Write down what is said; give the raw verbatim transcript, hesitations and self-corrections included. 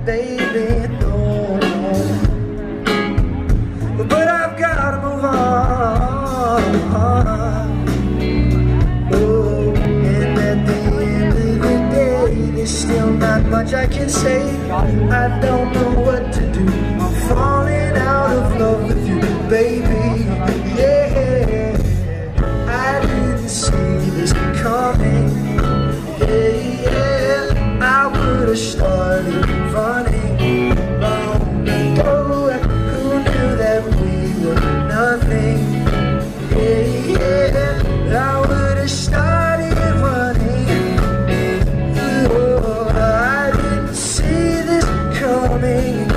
baby, no. But I've gotta move on. Oh, and at the end of the day, there's still not much I can say. I don't know what to do. I'm falling out of love with you, baby. Yeah, I didn't see this coming. Yeah, yeah, I would've started running long ago. Who knew that we were nothing? Yeah, yeah, I would've started running. Oh, I didn't see this coming.